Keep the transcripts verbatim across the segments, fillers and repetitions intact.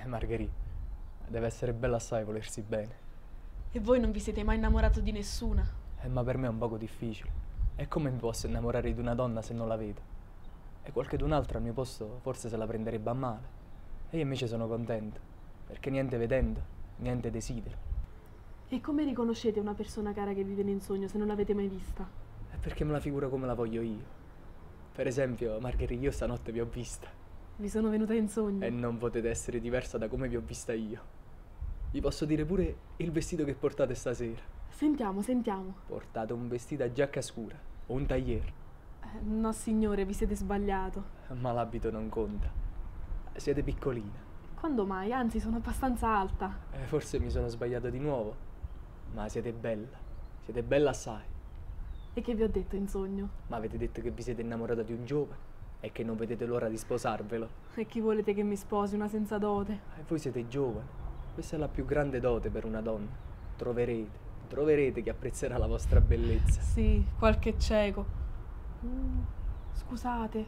Margherita, deve essere bella assai volersi bene. E voi non vi siete mai innamorato di nessuna? Eh, ma per me è un poco difficile. E come mi posso innamorare di una donna se non la vedo? E qualchedun'altra al mio posto forse se la prenderebbe a male. E io invece sono contento, perché niente vedendo, niente desidero. E come riconoscete una persona cara che vive nel sogno se non l'avete mai vista? È perché me la figuro come la voglio io. Per esempio, Margherita, io stanotte vi ho vista. Vi sono venuta in sogno. E non potete essere diversa da come vi ho vista io. Vi posso dire pure il vestito che portate stasera. Sentiamo, sentiamo. Portate un vestito a giacca scura o un tagliere. Eh, no signore, vi siete sbagliato. Ma l'abito non conta. Siete piccolina. Quando mai? Anzi, sono abbastanza alta. Eh, forse mi sono sbagliato di nuovo. Ma siete bella. Siete bella assai. E che vi ho detto in sogno? Ma avete detto che vi siete innamorata di un giovane e che non vedete l'ora di sposarvelo. E chi volete che mi sposi, una senza dote? E voi siete giovani. Questa è la più grande dote per una donna. Troverete, troverete che apprezzerà la vostra bellezza. Sì, qualche cieco. Mm, scusate.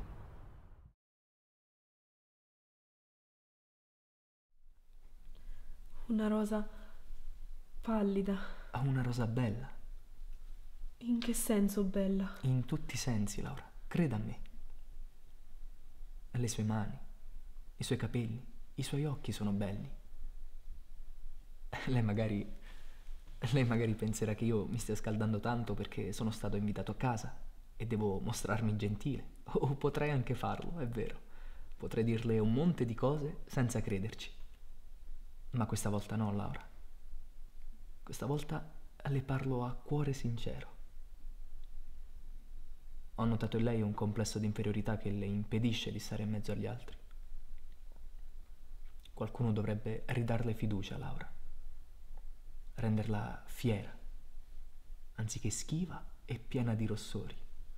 Una rosa pallida. Ha una rosa bella. In che senso bella? In tutti i sensi, Laura. Creda a me. Le sue mani, i suoi capelli, i suoi occhi sono belli. Lei magari, lei magari penserà che io mi stia scaldando tanto perché sono stato invitato a casa e devo mostrarmi gentile. O potrei anche farlo, è vero. Potrei dirle un monte di cose senza crederci. Ma questa volta no, Laura. Questa volta le parlo a cuore sincero. Ho notato in lei un complesso di inferiorità che le impedisce di stare in mezzo agli altri. Qualcuno dovrebbe ridarle fiducia, Laura. Renderla fiera, anziché schiva e piena di rossori.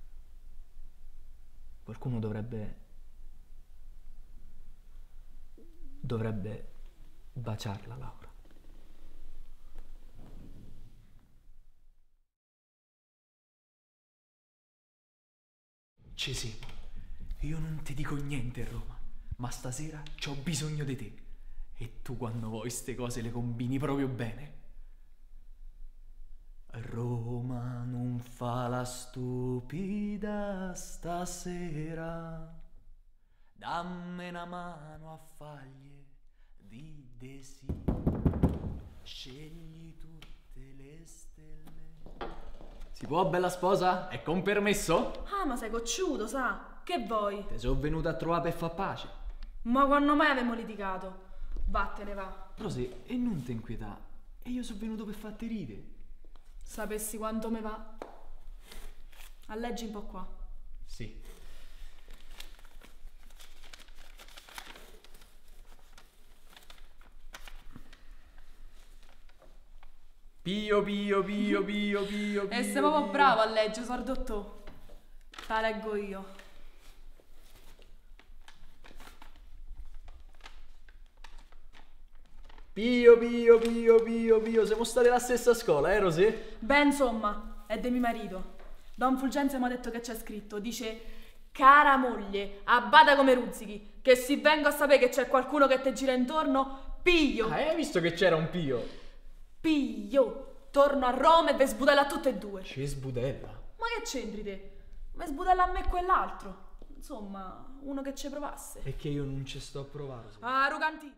Qualcuno dovrebbe... dovrebbe baciarla, Laura. Cesimo, io non ti dico niente a Roma, ma stasera c'ho bisogno di te. E tu quando vuoi ste cose le combini proprio bene. Roma non fa la stupida stasera, dammi una mano a faglie di desiderio, scegli tutte le stelle. Si può, bella sposa? È con permesso? Ah, ma sei cocciuto, sa? Che vuoi? Te sono venuta a trovare per far pace. Ma quando mai avevamo litigato? Vattene, va. Rosy, e non ti inquietà. E io sono venuto per farti ridere. Sapessi quanto me va. Alleggi un po' qua. Sì. Pio, pio, pio, pio, pio, E pio, sei proprio pio. bravo a leggere, sordotto. Te la leggo io. Pio, pio, pio, pio, pio. Siamo stati alla stessa scuola, eh, Rosy? Beh, insomma, è di mio marito. Don Fulgenzio mi ha detto che c'è scritto. Dice: cara moglie, abbada come ruzzichi, che se vengo a sapere che c'è qualcuno che ti gira intorno, piglio. Ah, hai visto che c'era un pio? Piglio. Torno a Roma e ve sbudella a tutte e due. Ci sbudella. Ma che c'entri te? Me sbudella a me e quell'altro. Insomma, uno che ci provasse. È che io non ci sto a provare. Rosy. Ah, Ruganti.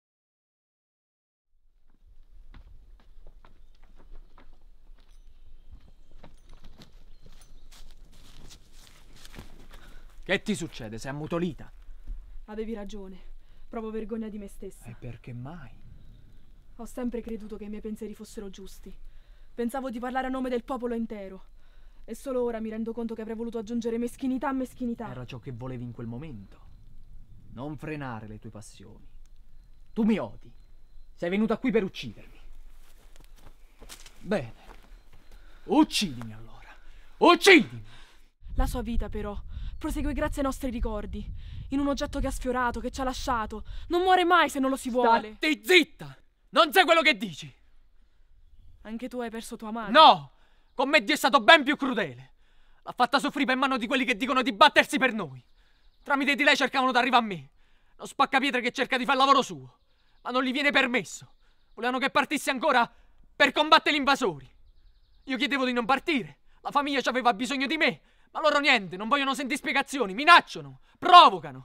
Che ti succede? Sei ammutolita? Avevi ragione. Provo vergogna di me stessa. E perché mai? Ho sempre creduto che i miei pensieri fossero giusti. Pensavo di parlare a nome del popolo intero. E solo ora mi rendo conto che avrei voluto aggiungere meschinità a meschinità. Era ciò che volevi in quel momento. Non frenare le tue passioni. Tu mi odi. Sei venuta qui per uccidermi. Bene. Uccidimi allora. Uccidimi! La sua vita, però, prosegue grazie ai nostri ricordi. In un oggetto che ha sfiorato, che ci ha lasciato. Non muore mai se non lo si vuole. Stai zitta! Non sai quello che dici! Anche tu hai perso tua madre. No! Con me Dio è stato ben più crudele. L'ha fatta soffrire per mano di quelli che dicono di battersi per noi. Tramite di lei cercavano di arrivare a me. Lo spaccapietre che cerca di fare il lavoro suo. ma non gli viene permesso. Volevano che partissi ancora per combattere gli invasori. Io chiedevo di non partire, la famiglia aveva bisogno di me, ma loro niente, non vogliono sentire spiegazioni, minacciano, provocano.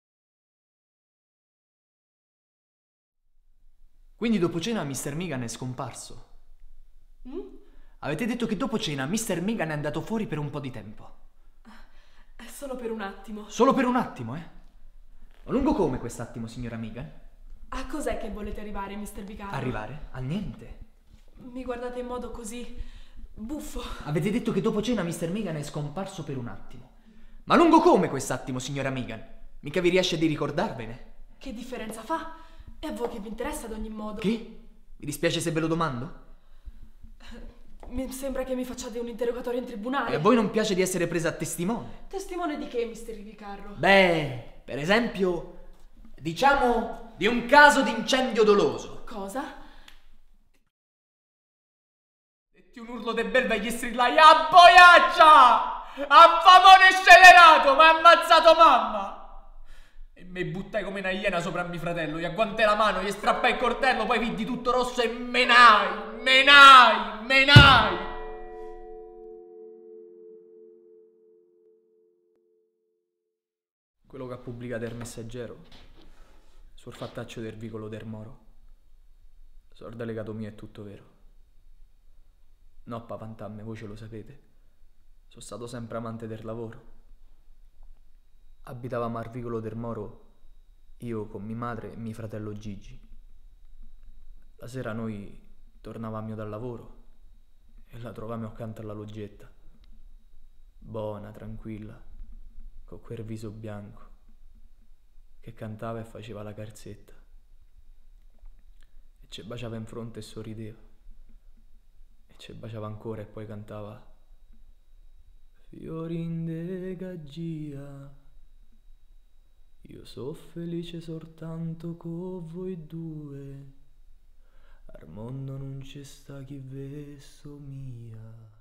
Quindi dopo cena mister Megan è scomparso? Mm? Avete detto che dopo cena mister Megan è andato fuori per un po' di tempo. È solo per un attimo. Solo per un attimo, eh? A lungo come quest'attimo, signora Megan? A cos'è che volete arrivare, mister Vicario? Arrivare? A niente. Mi guardate in modo così buffo. Avete detto che dopo cena mister Megan è scomparso per un attimo. Ma a lungo come quest'attimo, signora Megan? Mica vi riesce di ricordarvene? Che differenza fa? E a voi che vi interessa ad ogni modo? Che? Mi dispiace se ve lo domando? Mi sembra che mi facciate un interrogatorio in tribunale. E a voi non piace di essere presa a testimone? Testimone di che, mister Vicarro? Beh, per esempio, diciamo di un caso di incendio doloso. Cosa? Detti un urlo de belva e gli strillai: a boiaccia! A famone scellerato! Mi ha ammazzato mamma! E mi buttai come una iena sopra mio fratello, gli agguantai la mano, gli strappai il coltello, poi vidi tutto rosso e menai, menai, menai! Quello che ha pubblicato il Messaggero sul fattaccio del vicolo del Moro, sorda legato mio, è tutto vero. No, pavantamme, voi ce lo sapete. Sono stato sempre amante del lavoro. Abitavamo al vicolo del Moro, io con mia madre e mio fratello Gigi. La sera noi tornavamo dal lavoro e la trovavamo accanto alla loggetta, buona, tranquilla, con quel viso bianco, che cantava e faceva la carzetta. E ci baciava in fronte e sorrideva. E ci baciava ancora e poi cantava: fiori in degagia, io so felice soltanto con voi due, al mondo non c'è sta chi ve somiglia.